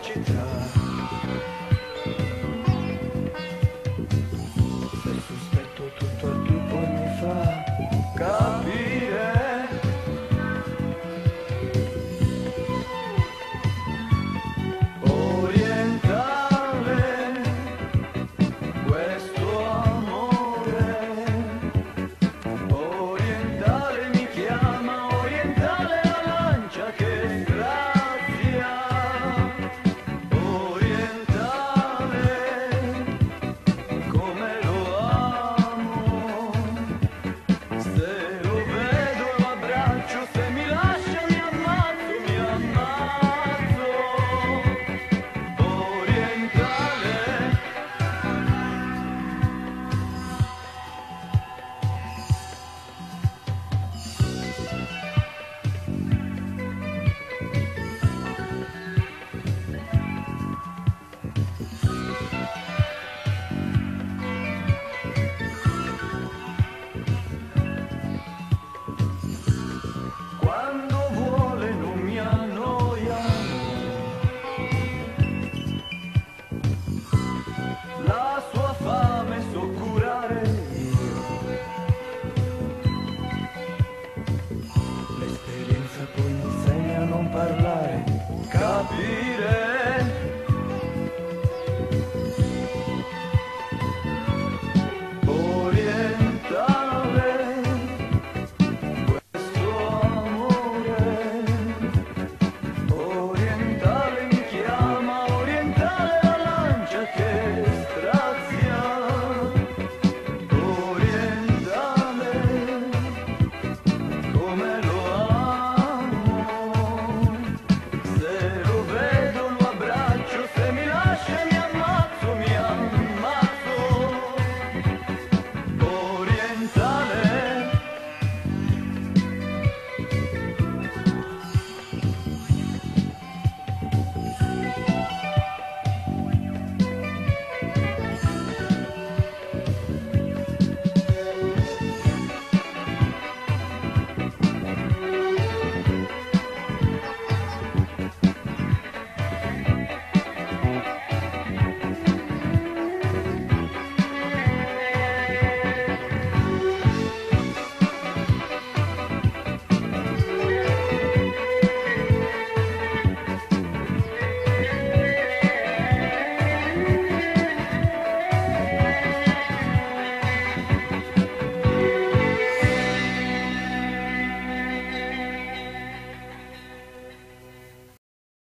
città. Se sospetto tutto il più poi mi fa capire. Orientale, questo amore. Orientale mi chiama, orientale la lancia che strazia. Orientale, come lo amo. Se lo vedo lo abbraccio, se mi lascia mi ammazzo, mi ammazzo. Orientale. Quando vuole non mi annoia, la sua fame so curare io, l'esperienza poi mi insegna a non parlare, capire.